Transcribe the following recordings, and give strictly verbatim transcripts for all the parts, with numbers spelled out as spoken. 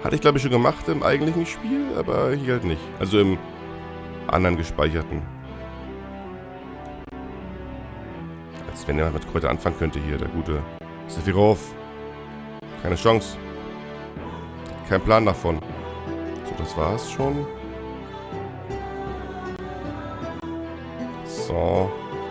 Hatte ich, glaube ich, schon gemacht im eigentlichen Spiel, aber hier halt nicht. Also im anderen gespeicherten. Als wenn er mit Kräuter anfangen könnte hier, der gute Sephiroth. Keine Chance. Kein Plan davon. So, das war's schon. So.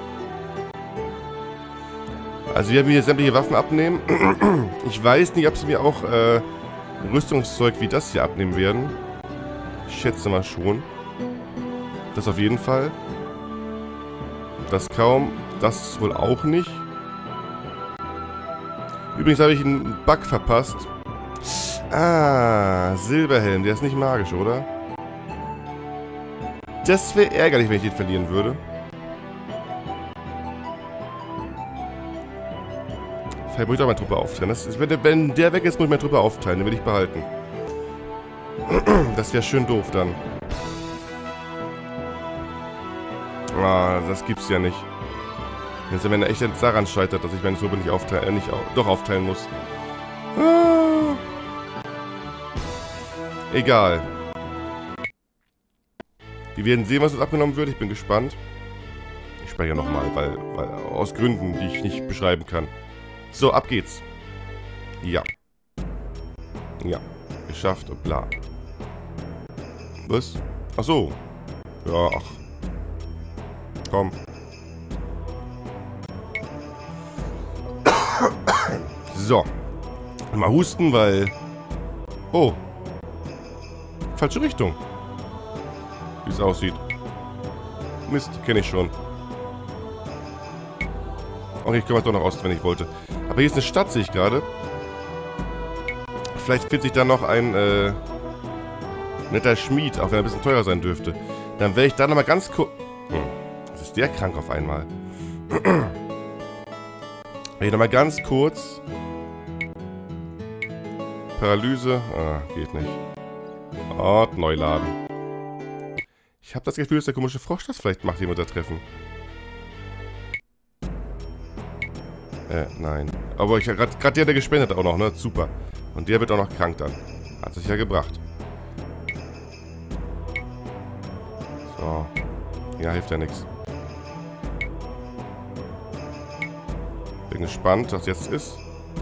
Also wir haben hier sämtliche Waffen abnehmen. Ich weiß nicht, ob sie mir auch äh, Rüstungszeug wie das hier abnehmen werden. Ich schätze mal schon. Das auf jeden Fall. Das kaum. Das wohl auch nicht. Übrigens habe ich einen Bug verpasst. Ah, Silberhelm. Der ist nicht magisch, oder? Das wäre ärgerlich, wenn ich den verlieren würde. Vielleicht muss ich auch meine Truppe aufteilen. Das ist, wenn der weg ist, muss ich meine Truppe aufteilen. Den will ich behalten. Das wäre schön doof dann. Ah, das gibt's ja nicht. Wenn er echt daran scheitert, dass ich meine Truppe nicht aufteilen, äh, nicht au doch aufteilen muss. Ah. Egal. Wir werden sehen, was uns abgenommen wird. Ich bin gespannt. Ich speichere nochmal, weil, weil aus Gründen, die ich nicht beschreiben kann. So, ab geht's. Ja. Ja. Geschafft und bla. Was? Ach so. Ja, ach. Komm. So. Mal husten, weil... Oh. Falsche Richtung. Wie es aussieht. Mist, kenne ich schon. Okay, ich komme doch noch aus, wenn ich wollte. Aber hier ist eine Stadt, sehe ich gerade. Vielleicht findet sich da noch ein äh, netter Schmied, auch wenn er ein bisschen teurer sein dürfte. Dann werde ich da nochmal ganz kurz... Hm, was ist der krank auf einmal? Werde ich nochmal ganz kurz... Paralyse... Ah, geht nicht. Ort, Neuladen. Ich habe das Gefühl, dass der komische Frosch das vielleicht macht, den wir da treffen. Äh, nein. Aber ich gerade der, der gespendet auch noch, ne? Super. Und der wird auch noch krank dann. Hat sich ja gebracht. So. Ja, hilft ja nichts. Bin gespannt, was jetzt ist.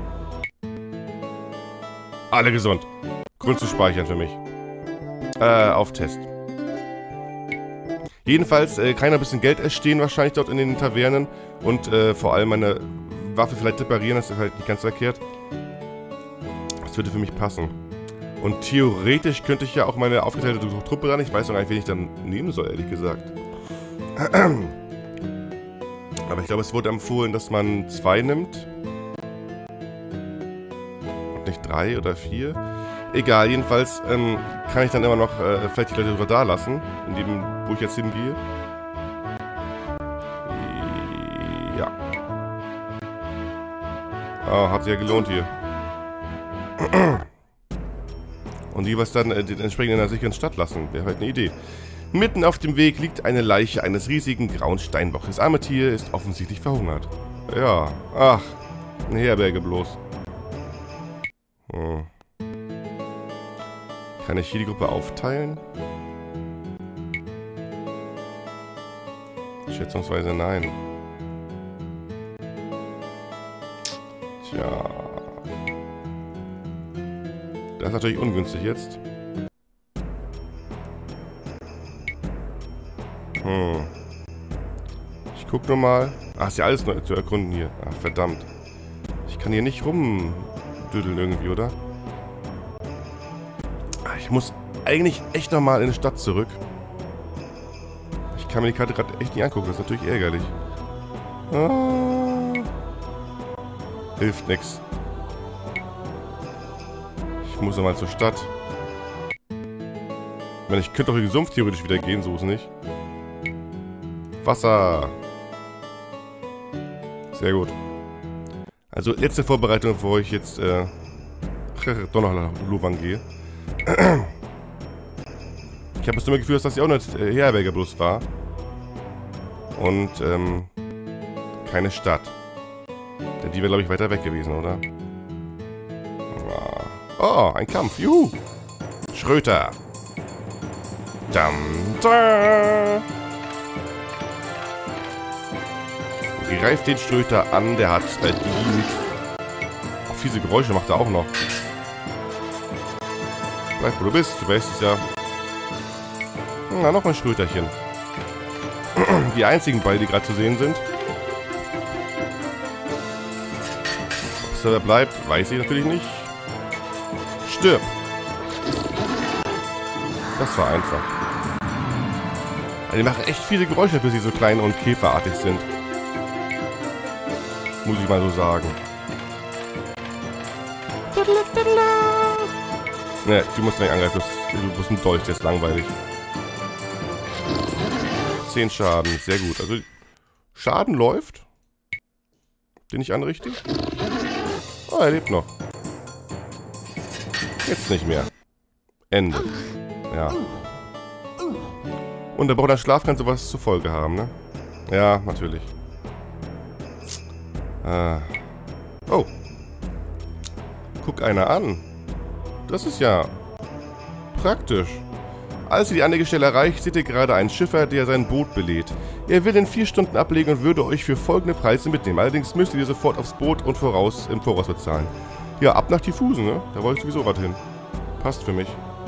Alle gesund. Grund zu speichern für mich. Äh, auf Test. Jedenfalls äh, kann ich noch ein bisschen Geld erstehen wahrscheinlich dort in den Tavernen. Und äh, vor allem meine Waffe vielleicht reparieren, das ist halt nicht ganz verkehrt. Das würde für mich passen. Und theoretisch könnte ich ja auch meine aufgeteilte Truppe ran. Ich weiß noch gar nicht, wen ich dann nehmen soll, ehrlich gesagt. Aber ich glaube, es wurde empfohlen, dass man zwei nimmt. Und nicht drei oder vier. Egal, jedenfalls ähm, kann ich dann immer noch äh, vielleicht die Leute da lassen, in dem, wo ich jetzt hingehe. Ja. Ah, hat sich ja gelohnt hier. Und jeweils dann äh, den entsprechenden in einer sicheren Stadt lassen. Wäre halt eine Idee. Mitten auf dem Weg liegt eine Leiche eines riesigen grauen Steinbocks. Das arme Tier ist offensichtlich verhungert. Ja, ach, eine Herberge bloß. Hm. Kann ich hier die Gruppe aufteilen? Schätzungsweise nein. Tja. Das ist natürlich ungünstig jetzt. Hm. Ich guck nur mal. Ach, ist ja alles neu zu erkunden hier. Ach, verdammt. Ich kann hier nicht rumdüdeln irgendwie, oder? Ach, ich muss eigentlich echt nochmal in die Stadt zurück. Ich kann mir die Karte gerade echt nicht angucken. Das ist natürlich ärgerlich. Ah. Hilft nix. Ich muss nochmal zur Stadt. Ich meine, ich könnte doch in den Sumpf theoretisch wieder gehen, so ist es nicht. Wasser. Sehr gut. Also, letzte Vorbereitung, bevor ich jetzt äh, doch noch nach Luvan gehe. Ich habe das immer Gefühl, dass das ja auch eine äh, Herberge bloß war. Und, ähm, keine Stadt. Denn die wäre, glaube ich, weiter weg gewesen, oder? Oh, ein Kampf. Juhu. Schröter. Dam, da. Greift den Schröter an, der hat verdient. Auch fiese Geräusche macht er auch noch. Bleib, wo du bist, du weißt es ja. Na, noch ein Schröterchen. Die einzigen beiden, die gerade zu sehen sind. Ob es dabei bleibt, weiß ich natürlich nicht. Stirb. Das war einfach. Also die machen echt viele Geräusche, bis sie so klein und käferartig sind. Muss ich mal so sagen. Ne, du musst nicht angreifen. Du bist ein Dolch, der ist langweilig. zehn Schaden, sehr gut. Also, Schaden läuft. Den ich anrichte. Oh, er lebt noch. Jetzt nicht mehr. Ende. Ja. Und der braucht Schlaf kann sowas zur Folge haben, ne? Ja, natürlich. Ah. Oh. Guck einer an. Das ist ja praktisch. Als ihr die Anlegestelle erreicht, seht ihr gerade einen Schiffer, der sein Boot belädt. Er will in vier Stunden ablegen und würde euch für folgende Preise mitnehmen. Allerdings müsst ihr sofort aufs Boot und voraus im Voraus bezahlen. Ja, ab nach Diffusen, ne? Da wollte ich sowieso was hin. Passt für mich.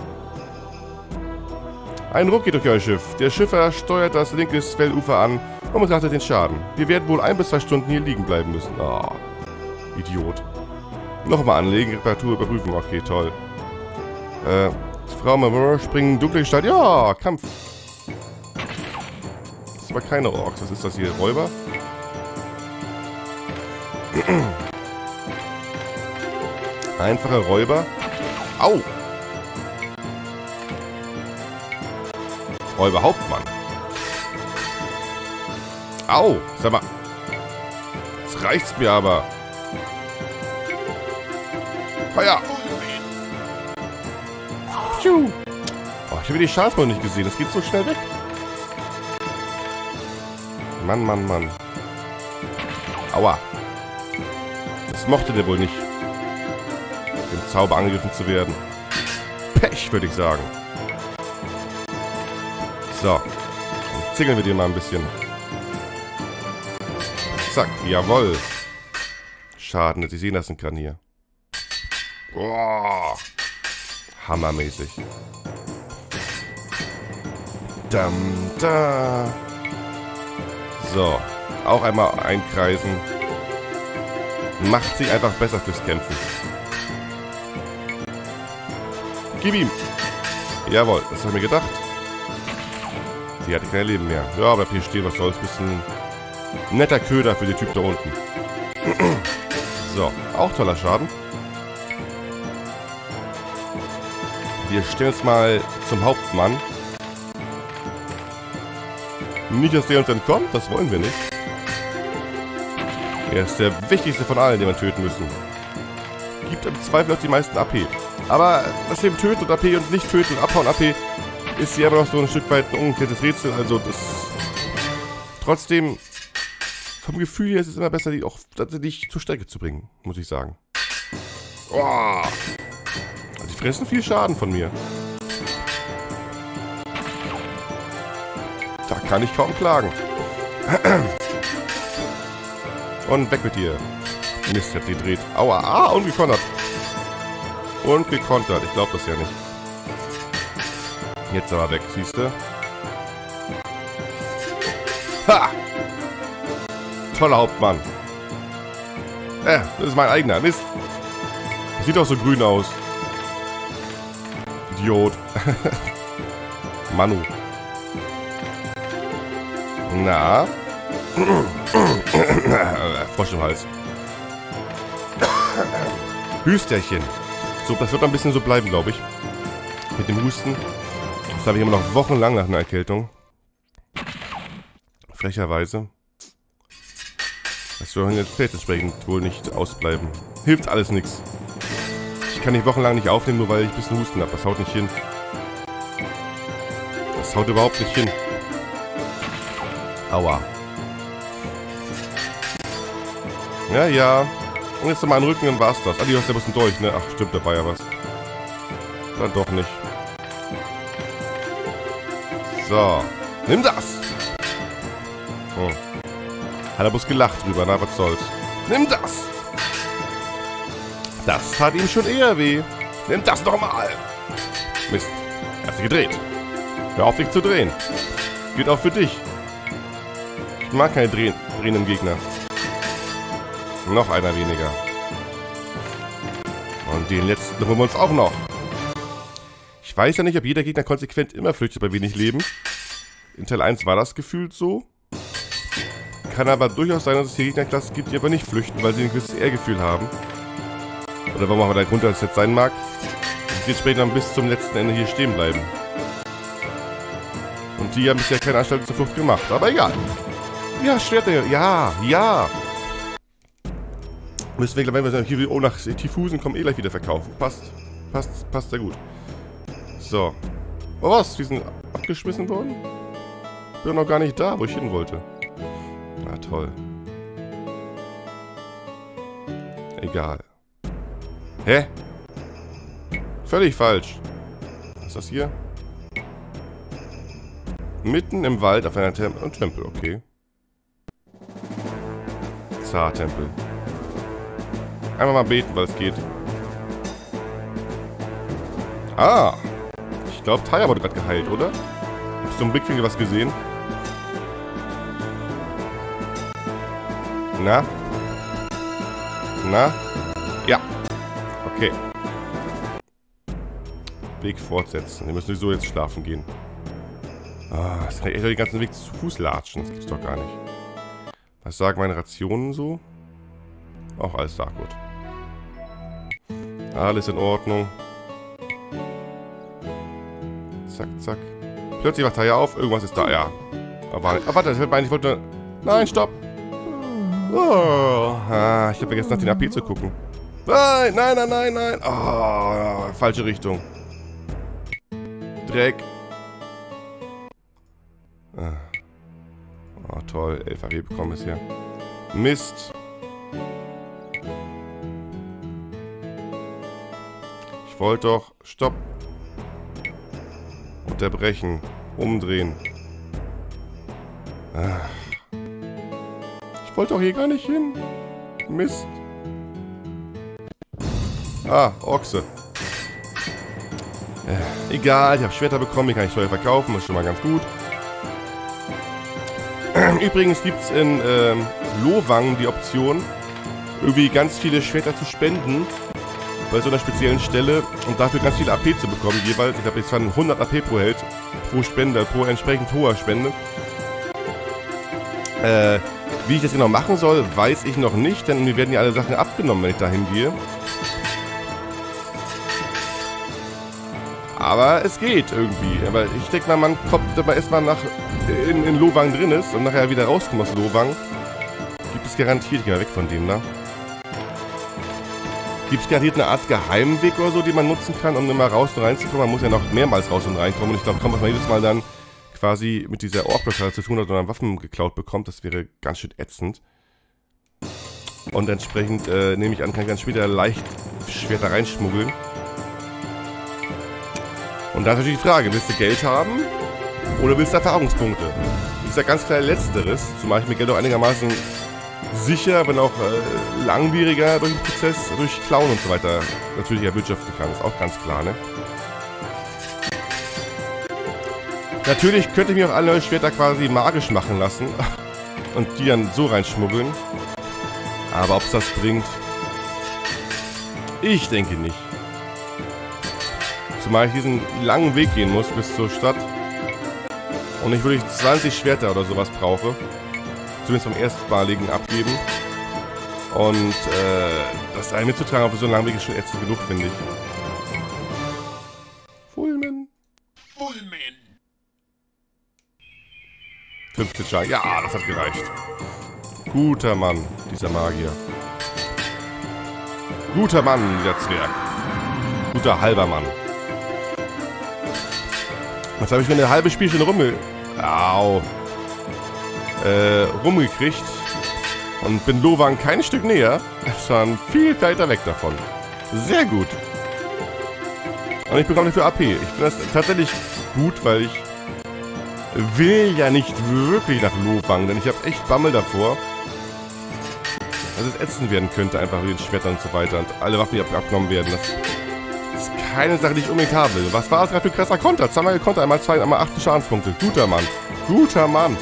Ein Ruck geht durch euer Schiff. Der Schiffer steuert das linke Quellufer an und betrachtet den Schaden. Wir werden wohl ein bis zwei Stunden hier liegen bleiben müssen. Ah, oh, Idiot. Nochmal anlegen, Reparatur überprüfen. Okay, toll. Äh, Frau Mamur springen, dunkle Gestalt. Ja, Kampf. Das war keine Orks. Was ist das hier? Räuber? Einfache Räuber. Au! Räuberhauptmann. Au! Sag mal. Jetzt reicht's mir aber. Feuer! Oh, ich habe die Schadensmauer nicht gesehen. Das geht so schnell weg. Mann, Mann, Mann. Aua. Das mochte der wohl nicht. Dem Zauber angegriffen zu werden. Pech, würde ich sagen. So. Dann zingeln wir dir mal ein bisschen. Zack, jawohl. Schaden, dass ich sehen lassen kann hier. Boah. Hammermäßig. Dam, da. So. Auch einmal einkreisen. Macht sich einfach besser fürs Kämpfen. Gib ihm. Jawohl, das habe ich mir gedacht. Die hatte kein Leben mehr. Ja, aber hier stehen, was soll's. Bisschen netter Köder für den Typ da unten. So, auch toller Schaden. Wir stellen uns mal zum Hauptmann. Nicht, dass der uns entkommt, das wollen wir nicht. Er ist der wichtigste von allen, den wir töten müssen. Gibt im Zweifel auch die meisten A P. Aber das eben Töten und A P und nicht Töten und Abhauen A P ist hier aber noch so ein Stück weit ein ungeklärtes Rätsel. Also das... Trotzdem, vom Gefühl her ist es immer besser, die auch tatsächlich zur Strecke zu bringen, muss ich sagen. Oh. Die fressen viel Schaden von mir. Da kann ich kaum klagen. Und weg mit dir. Mist, hat die gedreht. Aua, ah, und gekontert. Und gekontert. Ich glaube das ja nicht. Jetzt aber weg, siehst du? Ha! Toller Hauptmann. Äh, das ist mein eigener. Mist. Das sieht doch so grün aus. Idiot. Manu. Na? Frosch im Hals. Hüsterchen. So, das wird noch ein bisschen so bleiben, glaube ich. Mit dem Husten. Das habe ich immer noch wochenlang nach einer Erkältung. Frecherweise. Das soll jetzt entsprechend wohl nicht ausbleiben. Hilft alles nichts. Ich kann nicht wochenlang nicht aufnehmen, nur weil ich ein bisschen Husten habe. Das haut nicht hin. Das haut überhaupt nicht hin. Aua. Ja, ja. Und jetzt nochmal einen Rücken und war's das. Ah, die hast ja bloß einen Dolch, ne? Ach, stimmt, da war ja was. Dann doch nicht. So. Nimm das! Hm. Hat er bloß gelacht drüber, na, was soll's. Nimm das! Das tat ihm schon eher weh. Nimm das nochmal! Mist. Er hat sich gedreht. Hör auf, dich zu drehen. Gilt auch für dich. Ich mag keine drehen, drehenden Gegner. Noch einer weniger. Und den letzten holen wir uns auch noch. Ich weiß ja nicht, ob jeder Gegner konsequent immer flüchtet bei wenig Leben. In Teil eins war das gefühlt so. Kann aber durchaus sein, dass es hier Gegnerklassen gibt, die einfach nicht flüchten, weil sie ein gewisses Ehrgefühl haben. Oder warum auch der Grund, dass es jetzt sein mag. Und jetzt später dann bis zum letzten Ende hier stehen bleiben. Und die haben bisher keine Anstalt zur Flucht gemacht, aber egal. Ja, Schwerter, ja, ja. Müssen wir gleich, wenn wir hier oh, nach Tifusen kommen, eh gleich wieder verkaufen. Passt, passt, passt sehr gut. So. Oh was, die sind abgeschmissen worden? Bin noch gar nicht da, wo ich hin wollte. Na toll. Egal. Hä? Völlig falsch. Was ist das hier? Mitten im Wald auf einer Tempel. Ein Tempel, okay. Zar-Tempel. Einmal mal beten, weil es geht. Ah! Ich glaube, Taya wurde gerade geheilt, oder? Hast du im Blickfinger was gesehen? Na? Na? Ja. Okay. Weg fortsetzen. Wir müssen sowieso jetzt schlafen gehen. Ah, das kann ich echt den ganzen Weg zu Fuß latschen. Das gibt's doch gar nicht. Was sagen meine Rationen so? Auch alles da, gut. Alles in Ordnung. Zack, zack. Plötzlich wacht er ja auf. Irgendwas ist da, ja. Aber, aber warte, ich wollte... Nein, stopp! Oh, ah, ich habe vergessen, nach den A P zu gucken. Nein, nein, nein, nein, nein. Oh, falsche Richtung. Dreck. Oh, toll. elf A P bekommen ist hier. Mist. Ich wollte doch... Stopp. Unterbrechen. Umdrehen. Ach. Ich wollte doch hier gar nicht hin. Mist. Ah, Ochse. Äh, egal, ich habe Schwerter bekommen, die kann ich teuer verkaufen, das ist schon mal ganz gut. Übrigens gibt es in ähm, Lowang die Option, irgendwie ganz viele Schwerter zu spenden. Bei so einer speziellen Stelle und dafür ganz viele A P zu bekommen jeweils. Ich habe jetzt zwar hundert A P pro Held, pro Spender, pro entsprechend hoher Spende. Äh, wie ich das genau machen soll, weiß ich noch nicht, denn mir werden ja alle Sachen abgenommen, wenn ich dahin gehe. Aber es geht irgendwie. Aber ich denke mal, man kommt dabei erstmal nach in, in Lowang drin ist und nachher wieder rauskommt aus Lowang. Gibt es garantiert, ich gehe mal weg von dem da. Gibt es garantiert eine Art Geheimweg oder so, den man nutzen kann, um immer raus und reinzukommen? Man muss ja noch mehrmals raus und reinkommen. Und ich glaube, kaum, was man jedes Mal dann quasi mit dieser Ork-Blockade zu tun hat oder Waffen geklaut bekommt, das wäre ganz schön ätzend. Und entsprechend äh, nehme ich an, kann ich dann später leicht Schwerter reinschmuggeln. Und da ist natürlich die Frage, willst du Geld haben oder willst du Erfahrungspunkte? Ich sage ganz klar Letzteres, zumal ich mir Geld auch einigermaßen sicher, wenn auch äh, langwieriger durch den Prozess, durch Klauen und so weiter natürlich erwirtschaften kann. Ist auch ganz klar, ne? Natürlich könnte ich mir auch alle neue Schwerter quasi magisch machen lassen und die dann so reinschmuggeln. Aber ob es das bringt, ich denke nicht. Zumal ich diesen langen Weg gehen muss bis zur Stadt und ich wirklich zwanzig Schwerter oder sowas brauche. Zumindest beim erstmaligen abgeben. Und äh, das einem mitzutragen auf so einen langen Weg ist schon ätzend genug, finde ich. Fulmen. Fulmen. fünfzehn Schaden. Ja, das hat gereicht. Guter Mann, dieser Magier. Guter Mann, dieser Zwerg. Guter halber Mann. Jetzt habe ich mir eine halbe Spielstunde rummel... Au. Äh, rumgekriegt. Und bin Lowang kein Stück näher, sondern viel weiter weg davon. Sehr gut. Und ich bekomme dafür A P. Ich finde das tatsächlich gut, weil ich will ja nicht wirklich nach Lofang, denn ich habe echt Bammel davor, dass es ätzend werden könnte, einfach mit den Schwertern und so weiter und alle Waffen, die ab abgenommen werden. Das ist keine Sache, die ich unbedingt haben will. Was war das gerade für ein krasser Konter? Zweimal gekontert, einmal zwei, einmal achtzehn Schadenspunkte. Guter Mann. Guter Mann.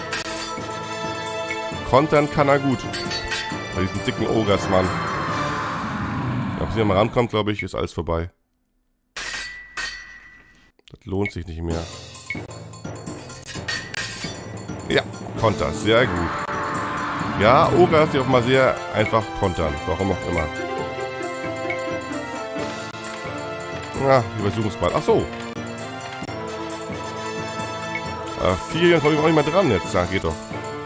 Kontern kann er gut. Bei diesen dicken Ogres, Mann. Wenn sie mal rankommt, glaube ich, ist alles vorbei. Das lohnt sich nicht mehr. Ja, Konter. Sehr gut. Ja, Ogres, die auch mal sehr einfach kontern. Warum auch immer. Ja, wir versuchen es mal. Ach so. Äh, vier, komme ich auch nicht mehr dran jetzt. Ja, geht doch.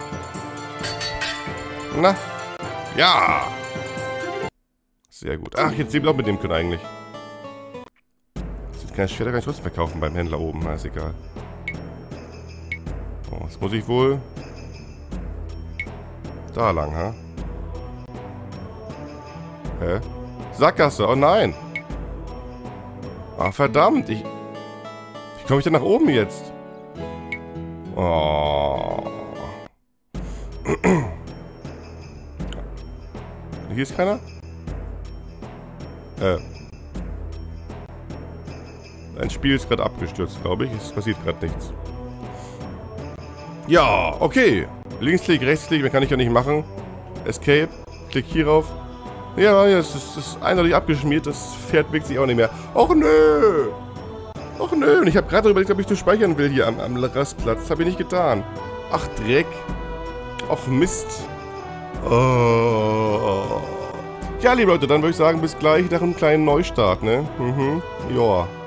Na. Ja. Sehr gut. Ach, jetzt sehen wir auch mit dem können eigentlich. Das keine Schwerter, kann ich trotzdem verkaufen beim Händler oben. Na, ist egal. Oh, jetzt muss ich wohl da lang, ha? Hä? Sackgasse, oh nein! Ah, verdammt, ich... Wie komme ich denn nach oben jetzt? Oh. Hier ist keiner? Äh. Ein Spiel ist gerade abgestürzt, glaube ich. Es passiert gerade nichts. Ja, okay. Linksklick, Rechtsklick, mehr kann ich ja nicht machen. Escape, klick hier rauf. Ja, das ist, das ist eindeutig abgeschmiert. Das Pferd bewegt sich auch nicht mehr. Och nö! Och nö! Und ich habe gerade überlegt, ob ich zu speichern will hier am, am Rastplatz. Das habe ich nicht getan. Ach, Dreck. Och, Mist. Oh. Ja, liebe Leute, dann würde ich sagen, bis gleich nach einem kleinen Neustart, ne? Mhm. Ja.